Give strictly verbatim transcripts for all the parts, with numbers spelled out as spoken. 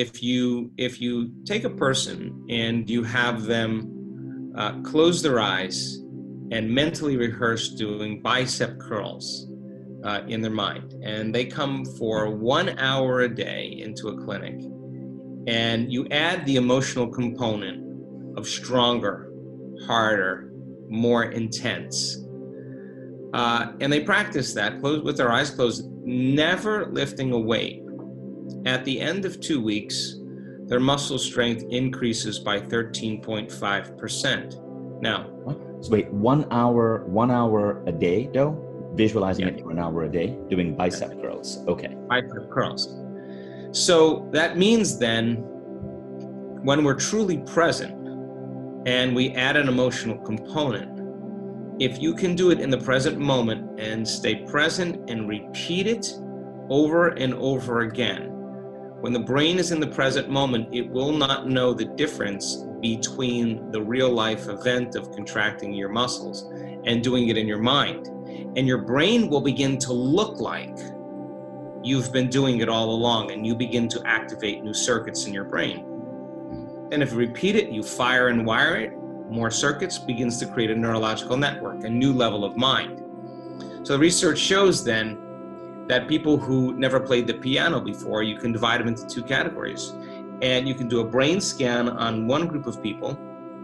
if you if you take a person and you have them uh, close their eyes and mentally rehearse doing bicep curls uh, in their mind, and they come for one hour a day into a clinic, and you add the emotional component of stronger, harder, more intense, uh, and they practice that close, with their eyes closed, never lifting a weight. At the end of two weeks, their muscle strength increases by thirteen point five percent. Now, what? So wait, one hour, one hour a day, though? Visualizing yeah. it for an hour a day, doing bicep yeah. curls. Okay. Bicep curls. So that means then, when we're truly present and we add an emotional component, if you can do it in the present moment and stay present and repeat it over and over again, when the brain is in the present moment, it will not know the difference between the real life event of contracting your muscles and doing it in your mind. And your brain will begin to look like you've been doing it all along, and you begin to activate new circuits in your brain. And if you repeat it, you fire and wire it, more circuits begins to create a neurological network, a new level of mind. So the research shows then that people who never played the piano before, you can divide them into two categories. And you can do a brain scan on one group of people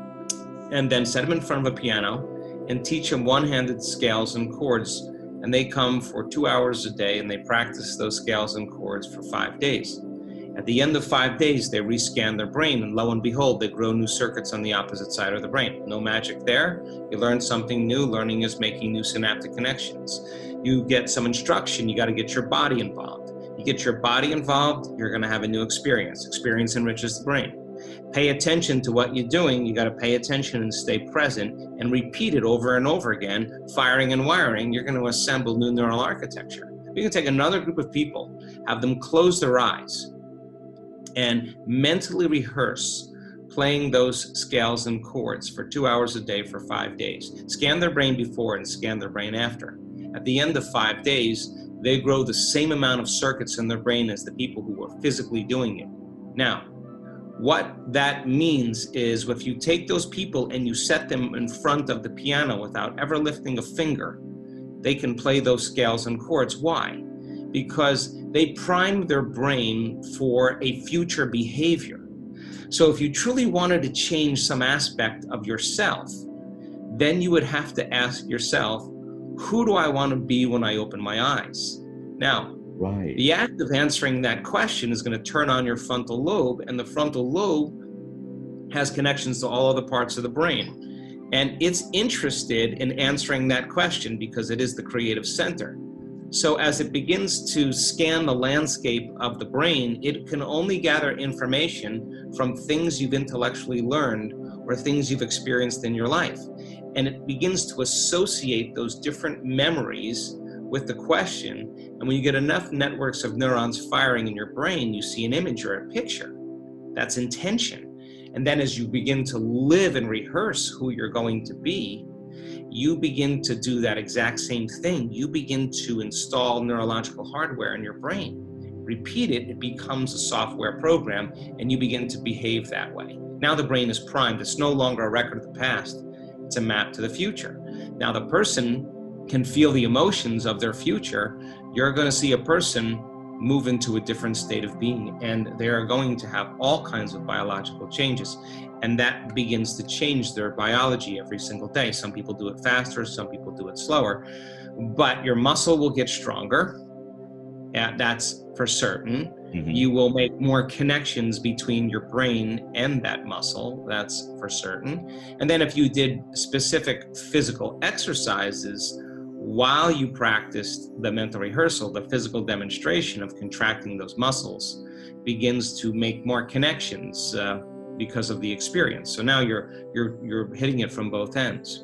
and then set them in front of a piano and teach them one-handed scales and chords. And they come for two hours a day and they practice those scales and chords for five days. At the end of five days, they rescan their brain, and lo and behold, they grow new circuits on the opposite side of the brain. No magic there. You learn something new. Learning is making new synaptic connections. You get some instruction. You got to get your body involved. You get your body involved, you're going to have a new experience. Experience enriches the brain. Pay attention to what you're doing. You got to pay attention and stay present and repeat it over and over again, firing and wiring. You're going to assemble new neural architecture. You can take another group of people, have them close their eyes, and mentally rehearse playing those scales and chords for two hours a day for five days. Scan their brain before and scan their brain after. At the end of five days, they grow the same amount of circuits in their brain as the people who were physically doing it. Now, what that means is if you take those people and you set them in front of the piano without ever lifting a finger, they can play those scales and chords. Why? Because they prime their brain for a future behavior. So if you truly wanted to change some aspect of yourself, then you would have to ask yourself, who do I want to be when I open my eyes? Now, right. The act of answering that question is going to turn on your frontal lobe, and the frontal lobe has connections to all other parts of the brain. And it's interested in answering that question because it is the creative center. So as it begins to scan the landscape of the brain, it can only gather information from things you've intellectually learned or things you've experienced in your life. And it begins to associate those different memories with the question. And when you get enough networks of neurons firing in your brain, you see an image or a picture. That's intention. And then as you begin to live and rehearse who you're going to be, you begin to do that exact same thing. You begin to install neurological hardware in your brain. Repeat it, it becomes a software program, and you begin to behave that way. Now the brain is primed. It's no longer a record of the past. It's a map to the future. Now the person can feel the emotions of their future. You're going to see a person move into a different state of being, and they are going to have all kinds of biological changes. And that begins to change their biology every single day. Some people do it faster, some people do it slower, but your muscle will get stronger. And that's for certain. Mm-hmm. You will make more connections between your brain and that muscle. That's for certain. And then if you did specific physical exercises while you practiced the mental rehearsal, the physical demonstration of contracting those muscles begins to make more connections uh, because of the experience. So now you're you're you're hitting it from both ends.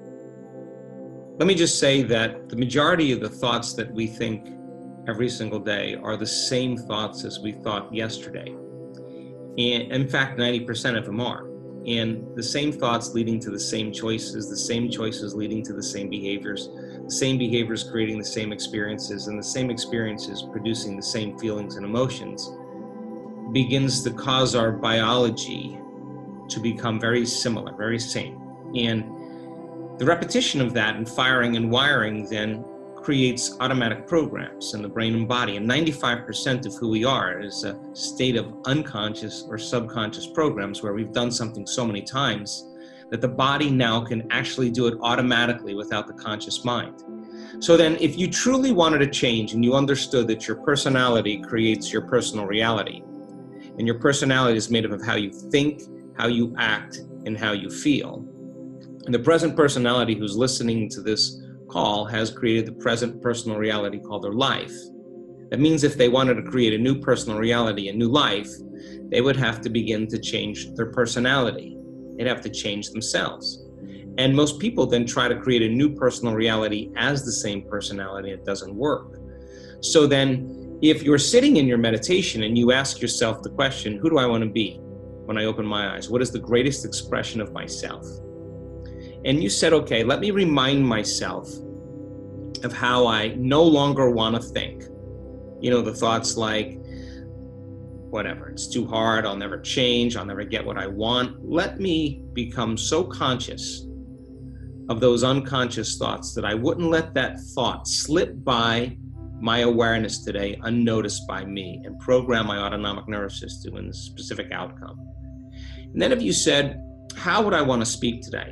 Let me just say that the majority of the thoughts that we think every single day are the same thoughts as we thought yesterday. And in fact, ninety percent of them are. And the same thoughts leading to the same choices, the same choices leading to the same behaviors, the same behaviors creating the same experiences, and the same experiences producing the same feelings and emotions. begins to cause our biology to become very similar, very same. And the repetition of that and firing and wiring then creates automatic programs in the brain and body. And ninety-five percent of who we are is a state of unconscious or subconscious programs where we've done something so many times that the body now can actually do it automatically without the conscious mind. So then if you truly wanted to change and you understood that your personality creates your personal reality, and your personality is made up of how you think, how you act, and how you feel, and the present personality who's listening to this call has created the present personal reality called their life. That means if they wanted to create a new personal reality, a new life, they would have to begin to change their personality. They'd have to change themselves. And most people then try to create a new personal reality as the same personality. It doesn't work. So then if you're sitting in your meditation and you ask yourself the question, who do I want to be when I open my eyes? What is the greatest expression of myself? And you said, okay, let me remind myself of how I no longer want to think. You know, the thoughts like, whatever, it's too hard, I'll never change, I'll never get what I want. Let me become so conscious of those unconscious thoughts that I wouldn't let that thought slip by my awareness today unnoticed by me and program my autonomic nervous system in a specific outcome. And then if you said, how would I want to speak today?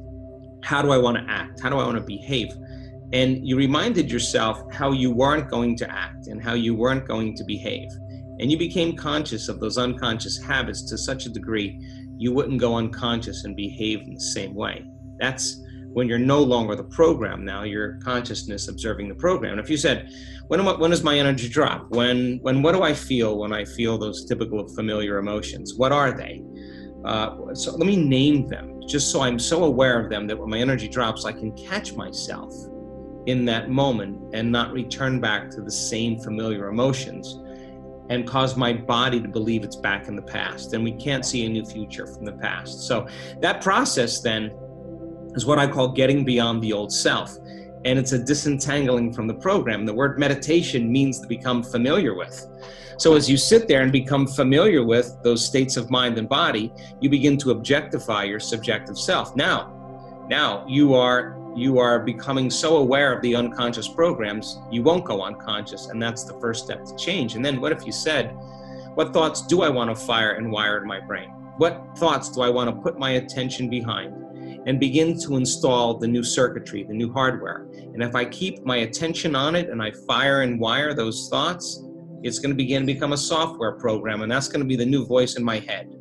How do I want to act? How do I want to behave? And you reminded yourself how you weren't going to act and how you weren't going to behave. And you became conscious of those unconscious habits to such a degree you wouldn't go unconscious and behave in the same way. That's when you're no longer the program. Now your consciousness observing the program. And if you said, when, am I, when does my energy drop? When, when, what do I feel when I feel those typical familiar emotions? What are they? Uh, so let me name them, just so I'm so aware of them that when my energy drops, I can catch myself in that moment and not return back to the same familiar emotions and cause my body to believe it's back in the past. And we can't see a new future from the past. So that process then is what I call getting beyond the old self. And it's a disentangling from the program. The word meditation means to become familiar with. So as you sit there and become familiar with those states of mind and body, you begin to objectify your subjective self. Now, now you are you are becoming so aware of the unconscious programs, you won't go unconscious, and that's the first step to change. And then what if you said, what thoughts do I want to fire and wire in my brain? What thoughts do I want to put my attention behind? And begin to install the new circuitry, the new hardware. And if I keep my attention on it and I fire and wire those thoughts, it's going to begin to become a software program, and that's going to be the new voice in my head.